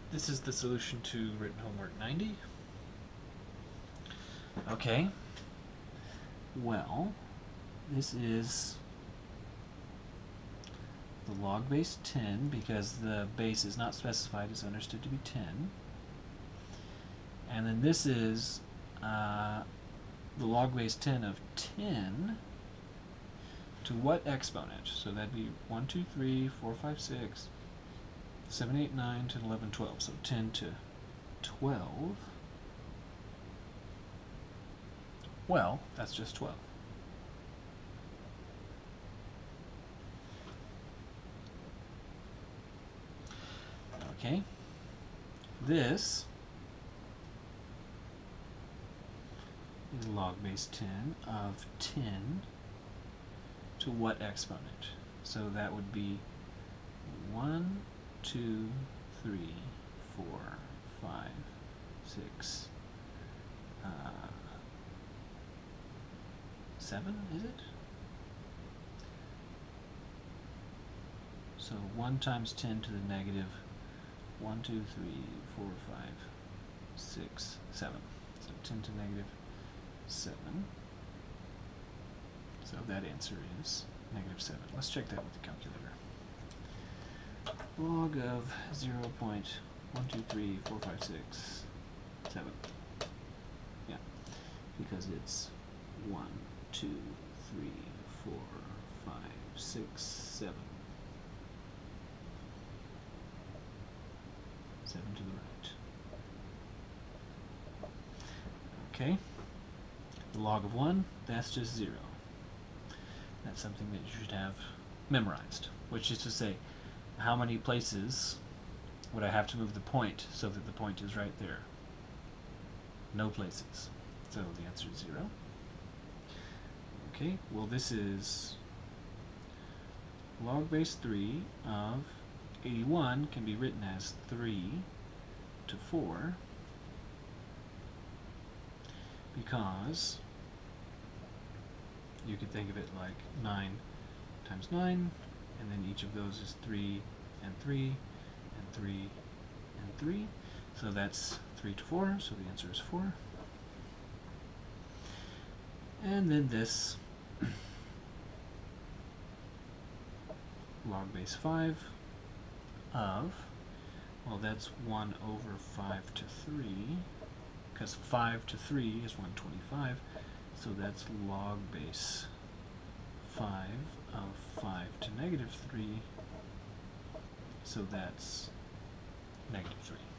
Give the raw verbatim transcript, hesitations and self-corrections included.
This is the solution to written homework ninety. Okay. Well, this is the log base ten, because the base is not specified, is understood to be ten. And then this is uh, the log base ten of ten to what exponent? So that'd be one, two, three, four, five, six, seven, eight, nine, ten, eleven, twelve. So ten to twelve. Well, that's just twelve. Okay. This is log base ten of ten to what exponent? So that would be one, two, three, four, five, six, uh, seven, is it? So one times ten to the negative one, two, three, four, five, six, seven. So ten to negative seven. So that answer is negative seven. Let's check that with the calculator. Log of zero point one two three four five six seven. Yeah, because it's one, two, three, four, five, six, seven. seven to the right. Okay. The log of one, that's just zero. That's something that you should have memorized, which is to say, how many places would I have to move the point so that the point is right there? No places. So the answer is zero. Okay, well this is log base three of eighty-one can be written as three to four, because you could think of it like nine times nine, and then each of those is three and three and three and three. So that's three to four, so the answer is four. And then this log base five of, well, that's one over five to three, because five to three is one hundred twenty-five, so that's log base five of five to negative three, so that's negative three.